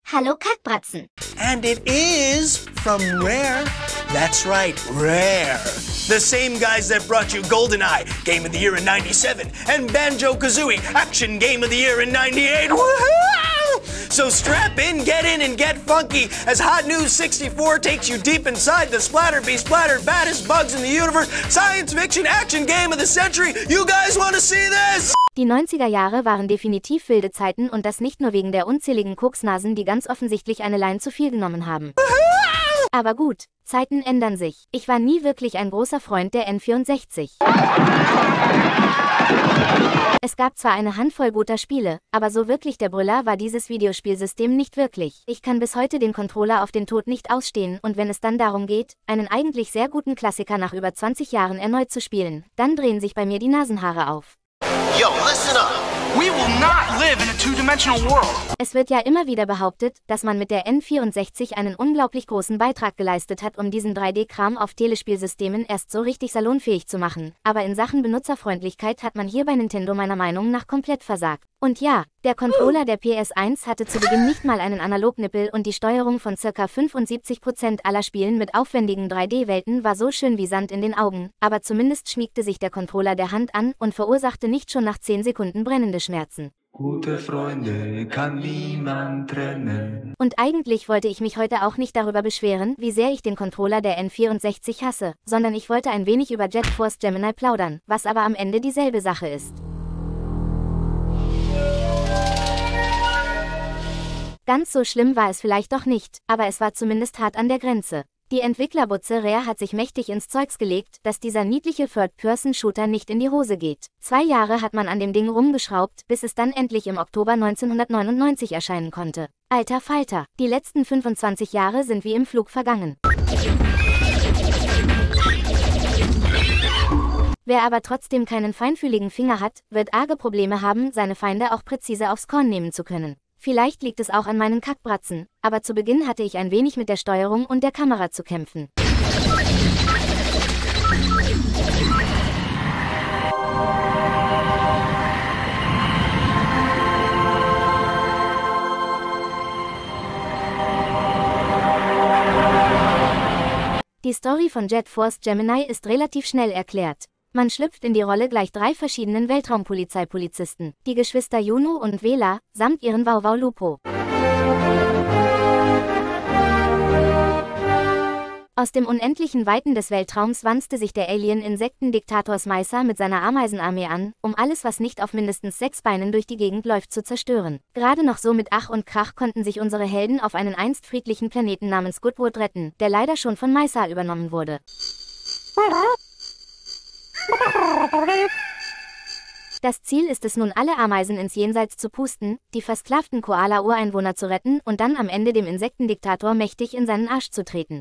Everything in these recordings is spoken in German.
Hallo Kackbratzen. And it is from Rare. That's right, Rare. The same guys that brought you GoldenEye, Game of the Year in '97, and Banjo-Kazooie, Action Game of the Year in '98. Woohoo! So strap in, and get funky as Hot News 64 takes you deep inside the splattered baddest bugs in the universe. Science fiction action game of the century. You guys want to see this? Die 90er Jahre waren definitiv wilde Zeiten und das nicht nur wegen der unzähligen Koksnasen, die ganz offensichtlich eine Line zu viel genommen haben. Aber gut, Zeiten ändern sich. Ich war nie wirklich ein großer Freund der N64. Es gab zwar eine Handvoll guter Spiele, aber so wirklich der Brüller war dieses Videospielsystem nicht wirklich. Ich kann bis heute den Controller auf den Tod nicht ausstehen und wenn es dann darum geht, einen eigentlich sehr guten Klassiker nach über 20 Jahren erneut zu spielen, dann drehen sich bei mir die Nasenhaare auf. Yo, listen up. We will not live in a two-dimensional world. Es wird ja immer wieder behauptet, dass man mit der N64 einen unglaublich großen Beitrag geleistet hat, um diesen 3D-Kram auf Telespielsystemen erst so richtig salonfähig zu machen. Aber in Sachen Benutzerfreundlichkeit hat man hier bei Nintendo meiner Meinung nach komplett versagt. Und ja, der Controller der PS1 hatte zu Beginn nicht mal einen Analognippel und die Steuerung von ca. 75% aller Spielen mit aufwendigen 3D-Welten war so schön wie Sand in den Augen, aber zumindest schmiegte sich der Controller der Hand an und verursachte nicht schon nach 10 Sekunden brennende Schmerzen. Gute Freunde kann niemand trennen. Und eigentlich wollte ich mich heute auch nicht darüber beschweren, wie sehr ich den Controller der N64 hasse, sondern ich wollte ein wenig über Jet Force Gemini plaudern, was aber am Ende dieselbe Sache ist. Ganz so schlimm war es vielleicht doch nicht, aber es war zumindest hart an der Grenze. Die Entwicklerbutze Rare hat sich mächtig ins Zeugs gelegt, dass dieser niedliche Third-Person-Shooter nicht in die Hose geht. 2 Jahre hat man an dem Ding rumgeschraubt, bis es dann endlich im Oktober 1999 erscheinen konnte. Alter Falter, die letzten 25 Jahre sind wie im Flug vergangen. Wer aber trotzdem keinen feinfühligen Finger hat, wird arge Probleme haben, seine Feinde auch präzise aufs Korn nehmen zu können. Vielleicht liegt es auch an meinen Kackbratzen, aber zu Beginn hatte ich ein wenig mit der Steuerung und der Kamera zu kämpfen. Die Story von Jet Force Gemini ist relativ schnell erklärt. Man schlüpft in die Rolle gleich 3 verschiedenen Weltraumpolizeipolizisten, die Geschwister Juno und Vela, samt ihren Wauwau Lupo. Aus dem unendlichen Weiten des Weltraums wanzte sich der Alien-Insektendiktator Smicer mit seiner Ameisenarmee an, um alles, was nicht auf mindestens 6 Beinen durch die Gegend läuft, zu zerstören. Gerade noch so mit Ach und Krach konnten sich unsere Helden auf einen einst friedlichen Planeten namens Goodwood retten, der leider schon von Meicer übernommen wurde. Das Ziel ist es nun, alle Ameisen ins Jenseits zu pusten, die versklavten Koala-Ureinwohner zu retten und dann am Ende dem Insektendiktator mächtig in seinen Arsch zu treten.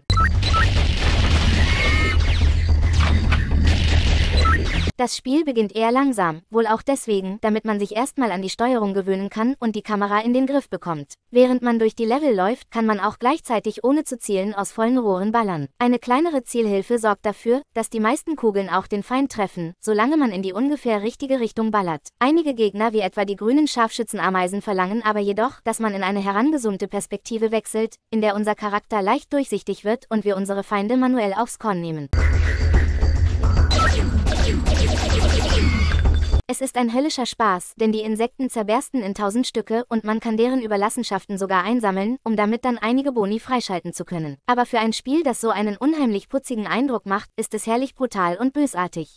Das Spiel beginnt eher langsam, wohl auch deswegen, damit man sich erstmal an die Steuerung gewöhnen kann und die Kamera in den Griff bekommt. Während man durch die Level läuft, kann man auch gleichzeitig ohne zu zielen aus vollen Rohren ballern. Eine kleinere Zielhilfe sorgt dafür, dass die meisten Kugeln auch den Feind treffen, solange man in die ungefähr richtige Richtung ballert. Einige Gegner wie etwa die grünen Scharfschützenameisen verlangen aber jedoch, dass man in eine herangezoomte Perspektive wechselt, in der unser Charakter leicht durchsichtig wird und wir unsere Feinde manuell aufs Korn nehmen. Es ist ein höllischer Spaß, denn die Insekten zerbersten in 1000 Stücke und man kann deren Überlassenschaften sogar einsammeln, um damit dann einige Boni freischalten zu können. Aber für ein Spiel, das so einen unheimlich putzigen Eindruck macht, ist es herrlich brutal und bösartig.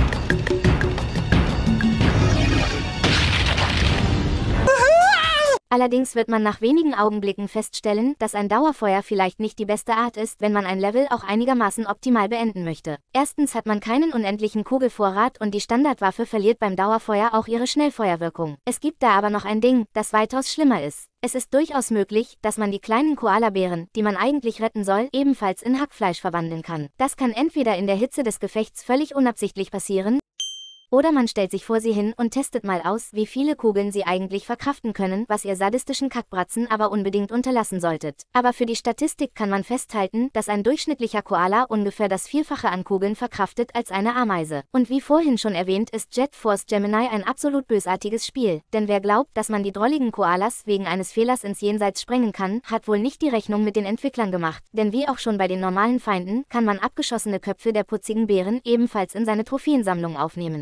Allerdings wird man nach wenigen Augenblicken feststellen, dass ein Dauerfeuer vielleicht nicht die beste Art ist, wenn man ein Level auch einigermaßen optimal beenden möchte. Erstens hat man keinen unendlichen Kugelvorrat und die Standardwaffe verliert beim Dauerfeuer auch ihre Schnellfeuerwirkung. Es gibt da aber noch ein Ding, das weitaus schlimmer ist. Es ist durchaus möglich, dass man die kleinen Koalabären, die man eigentlich retten soll, ebenfalls in Hackfleisch verwandeln kann. Das kann entweder in der Hitze des Gefechts völlig unabsichtlich passieren, Oder man stellt sich vor sie hin und testet mal aus, wie viele Kugeln sie eigentlich verkraften können, was ihr sadistischen Kackbratzen aber unbedingt unterlassen solltet. Aber für die Statistik kann man festhalten, dass ein durchschnittlicher Koala ungefähr das Vierfache an Kugeln verkraftet als eine Ameise. Und wie vorhin schon erwähnt, ist Jet Force Gemini ein absolut bösartiges Spiel, denn wer glaubt, dass man die drolligen Koalas wegen eines Fehlers ins Jenseits sprengen kann, hat wohl nicht die Rechnung mit den Entwicklern gemacht, denn wie auch schon bei den normalen Feinden, kann man abgeschossene Köpfe der putzigen Bären ebenfalls in seine Trophäensammlung aufnehmen.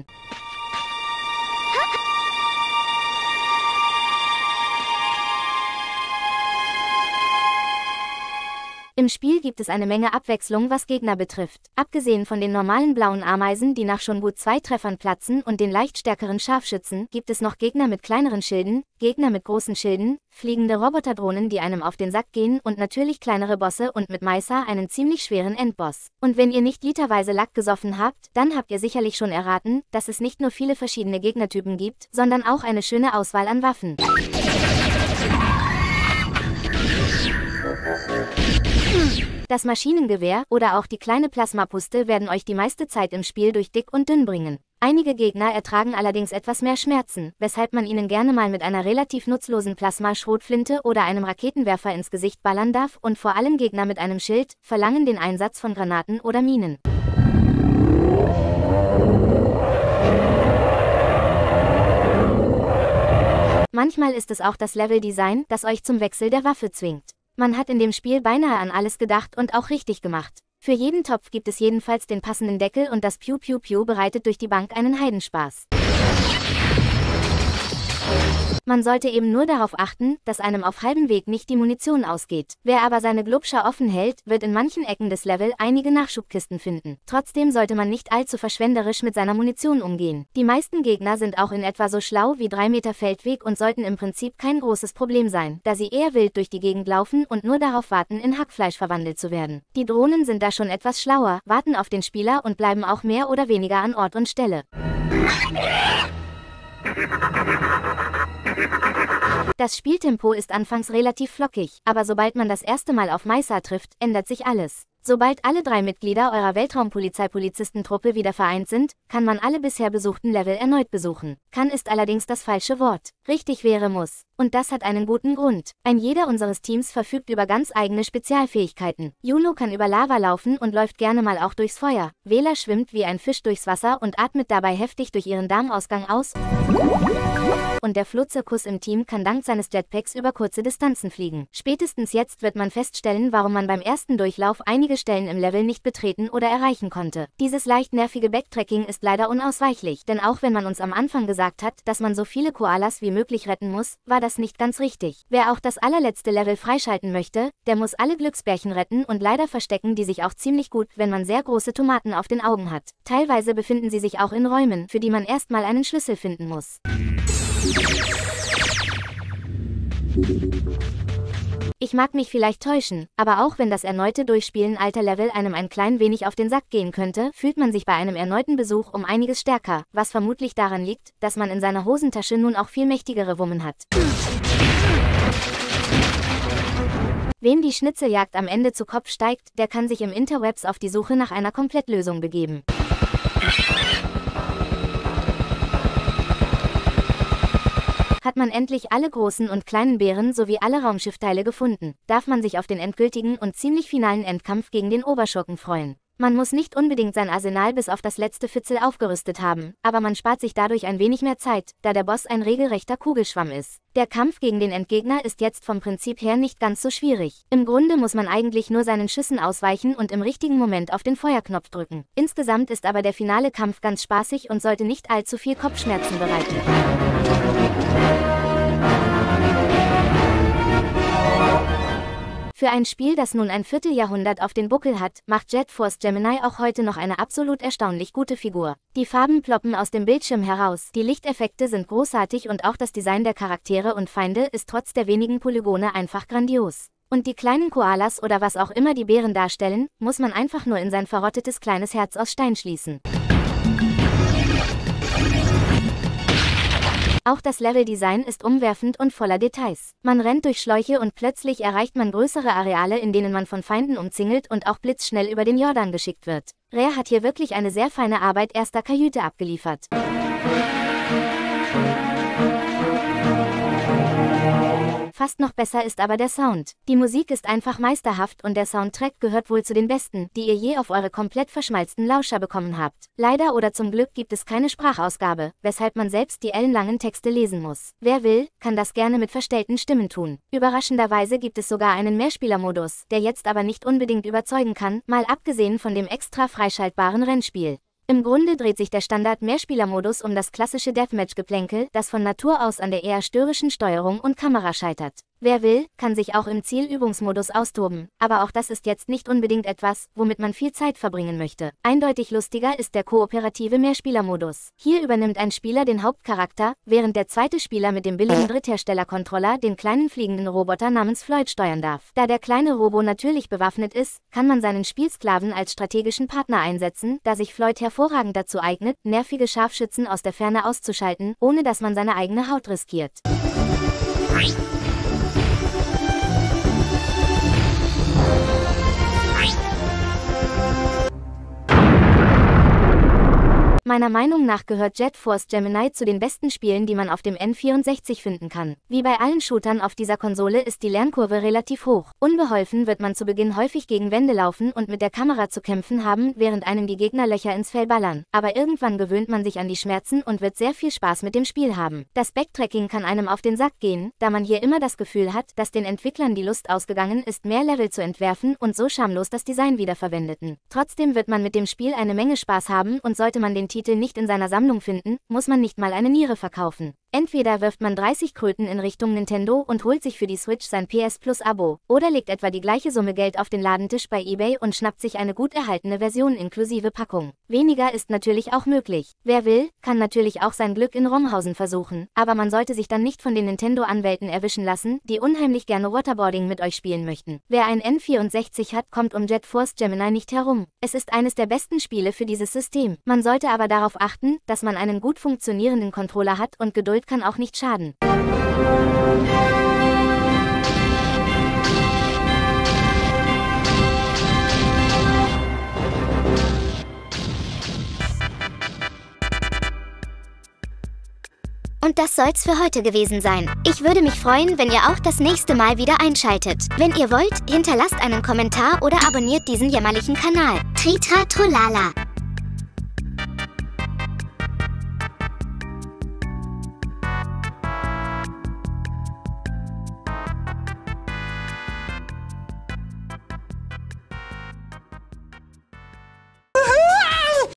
Im Spiel gibt es eine Menge Abwechslung, was Gegner betrifft. Abgesehen von den normalen blauen Ameisen, die nach schon gut 2 Treffern platzen, und den leicht stärkeren Scharfschützen, gibt es noch Gegner mit kleineren Schilden, Gegner mit großen Schilden, fliegende Roboterdrohnen, die einem auf den Sack gehen, und natürlich kleinere Bosse und mit Meißer einen ziemlich schweren Endboss. Und wenn ihr nicht literweise Lack gesoffen habt, dann habt ihr sicherlich schon erraten, dass es nicht nur viele verschiedene Gegnertypen gibt, sondern auch eine schöne Auswahl an Waffen. Das Maschinengewehr oder auch die kleine Plasmapuste werden euch die meiste Zeit im Spiel durch dick und dünn bringen. Einige Gegner ertragen allerdings etwas mehr Schmerzen, weshalb man ihnen gerne mal mit einer relativ nutzlosen Plasma-Schrotflinte oder einem Raketenwerfer ins Gesicht ballern darf, und vor allem Gegner mit einem Schild verlangen den Einsatz von Granaten oder Minen. Manchmal ist es auch das Leveldesign, das euch zum Wechsel der Waffe zwingt. Man hat in dem Spiel beinahe an alles gedacht und auch richtig gemacht. Für jeden Topf gibt es jedenfalls den passenden Deckel und das Piu Piu Piu bereitet durch die Bank einen Heidenspaß. Man sollte eben nur darauf achten, dass einem auf halbem Weg nicht die Munition ausgeht. Wer aber seine Glubscher offen hält, wird in manchen Ecken des Levels einige Nachschubkisten finden. Trotzdem sollte man nicht allzu verschwenderisch mit seiner Munition umgehen. Die meisten Gegner sind auch in etwa so schlau wie 3 Meter Feldweg und sollten im Prinzip kein großes Problem sein, da sie eher wild durch die Gegend laufen und nur darauf warten, in Hackfleisch verwandelt zu werden. Die Drohnen sind da schon etwas schlauer, warten auf den Spieler und bleiben auch mehr oder weniger an Ort und Stelle. Das Spieltempo ist anfangs relativ flockig, aber sobald man das erste Mal auf Meißer trifft, ändert sich alles. Sobald alle 3 Mitglieder eurer Weltraumpolizei-Polizistentruppe wieder vereint sind, kann man alle bisher besuchten Level erneut besuchen. Kann ist allerdings das falsche Wort. Richtig wäre muss. Und das hat einen guten Grund. Ein jeder unseres Teams verfügt über ganz eigene Spezialfähigkeiten. Juno kann über Lava laufen und läuft gerne mal auch durchs Feuer. Vela schwimmt wie ein Fisch durchs Wasser und atmet dabei heftig durch ihren Darmausgang aus. Und der Flohzirkus im Team kann dank seines Jetpacks über kurze Distanzen fliegen. Spätestens jetzt wird man feststellen, warum man beim ersten Durchlauf einige Stellen im Level nicht betreten oder erreichen konnte. Dieses leicht nervige Backtracking ist leider unausweichlich, denn auch wenn man uns am Anfang gesagt hat, dass man so viele Koalas wie möglich retten muss, war das nicht ganz richtig. Wer auch das allerletzte Level freischalten möchte, der muss alle Glücksbärchen retten und leider verstecken die sich auch ziemlich gut, wenn man sehr große Tomaten auf den Augen hat. Teilweise befinden sie sich auch in Räumen, für die man erstmal einen Schlüssel finden muss. Ich mag mich vielleicht täuschen, aber auch wenn das erneute Durchspielen alter Level einem ein klein wenig auf den Sack gehen könnte, fühlt man sich bei einem erneuten Besuch um einiges stärker, was vermutlich daran liegt, dass man in seiner Hosentasche nun auch viel mächtigere Wummen hat. Wem die Schnitzeljagd am Ende zu Kopf steigt, der kann sich im Interwebs auf die Suche nach einer Komplettlösung begeben. Hat man endlich alle großen und kleinen Bären sowie alle Raumschiffteile gefunden, darf man sich auf den endgültigen und ziemlich finalen Endkampf gegen den Oberschurken freuen. Man muss nicht unbedingt sein Arsenal bis auf das letzte Fitzel aufgerüstet haben, aber man spart sich dadurch ein wenig mehr Zeit, da der Boss ein regelrechter Kugelschwamm ist. Der Kampf gegen den Endgegner ist jetzt vom Prinzip her nicht ganz so schwierig. Im Grunde muss man eigentlich nur seinen Schüssen ausweichen und im richtigen Moment auf den Feuerknopf drücken. Insgesamt ist aber der finale Kampf ganz spaßig und sollte nicht allzu viel Kopfschmerzen bereiten. Für ein Spiel, das nun ein Vierteljahrhundert auf den Buckel hat, macht Jet Force Gemini auch heute noch eine absolut erstaunlich gute Figur. Die Farben ploppen aus dem Bildschirm heraus, die Lichteffekte sind großartig und auch das Design der Charaktere und Feinde ist trotz der wenigen Polygone einfach grandios. Und die kleinen Koalas oder was auch immer die Bären darstellen, muss man einfach nur in sein verrottetes kleines Herz aus Stein schließen. Auch das Leveldesign ist umwerfend und voller Details. Man rennt durch Schläuche und plötzlich erreicht man größere Areale, in denen man von Feinden umzingelt und auch blitzschnell über den Jordan geschickt wird. Rare hat hier wirklich eine sehr feine Arbeit erster Kajüte abgeliefert. Fast noch besser ist aber der Sound. Die Musik ist einfach meisterhaft und der Soundtrack gehört wohl zu den besten, die ihr je auf eure komplett verschmalzten Lauscher bekommen habt. Leider oder zum Glück gibt es keine Sprachausgabe, weshalb man selbst die ellenlangen Texte lesen muss. Wer will, kann das gerne mit verstellten Stimmen tun. Überraschenderweise gibt es sogar einen Mehrspielermodus, der jetzt aber nicht unbedingt überzeugen kann, mal abgesehen von dem extra freischaltbaren Rennspiel. Im Grunde dreht sich der Standard-Mehrspielermodus um das klassische Deathmatch-Geplänkel, das von Natur aus an der eher störrischen Steuerung und Kamera scheitert. Wer will, kann sich auch im Zielübungsmodus austoben, aber auch das ist jetzt nicht unbedingt etwas, womit man viel Zeit verbringen möchte. Eindeutig lustiger ist der kooperative Mehrspielermodus. Hier übernimmt ein Spieler den Hauptcharakter, während der zweite Spieler mit dem billigen Dritthersteller-Controller den kleinen fliegenden Roboter namens Floyd steuern darf. Da der kleine Robo natürlich bewaffnet ist, kann man seinen Spielsklaven als strategischen Partner einsetzen, da sich Floyd hervorragend dazu eignet, nervige Scharfschützen aus der Ferne auszuschalten, ohne dass man seine eigene Haut riskiert. Meiner Meinung nach gehört Jet Force Gemini zu den besten Spielen, die man auf dem N64 finden kann. Wie bei allen Shootern auf dieser Konsole ist die Lernkurve relativ hoch. Unbeholfen wird man zu Beginn häufig gegen Wände laufen und mit der Kamera zu kämpfen haben, während einem die Gegner Löcher ins Fell ballern. Aber irgendwann gewöhnt man sich an die Schmerzen und wird sehr viel Spaß mit dem Spiel haben. Das Backtracking kann einem auf den Sack gehen, da man hier immer das Gefühl hat, dass den Entwicklern die Lust ausgegangen ist, mehr Level zu entwerfen und so schamlos das Design wiederverwendeten. Trotzdem wird man mit dem Spiel eine Menge Spaß haben und sollte man den Titel nicht in seiner Sammlung finden, muss man nicht mal eine Niere verkaufen. Entweder wirft man 30 Kröten in Richtung Nintendo und holt sich für die Switch sein PS Plus Abo, oder legt etwa die gleiche Summe Geld auf den Ladentisch bei eBay und schnappt sich eine gut erhaltene Version inklusive Packung. Weniger ist natürlich auch möglich. Wer will, kann natürlich auch sein Glück in Romhausen versuchen, aber man sollte sich dann nicht von den Nintendo-Anwälten erwischen lassen, die unheimlich gerne Waterboarding mit euch spielen möchten. Wer ein N64 hat, kommt um Jet Force Gemini nicht herum. Es ist eines der besten Spiele für dieses System. Man sollte aber darauf achten, dass man einen gut funktionierenden Controller hat und Geduld kann auch nicht schaden. Und das soll's für heute gewesen sein. Ich würde mich freuen, wenn ihr auch das nächste Mal wieder einschaltet. Wenn ihr wollt, hinterlasst einen Kommentar oder abonniert diesen jämmerlichen Kanal. Tritra Trollala.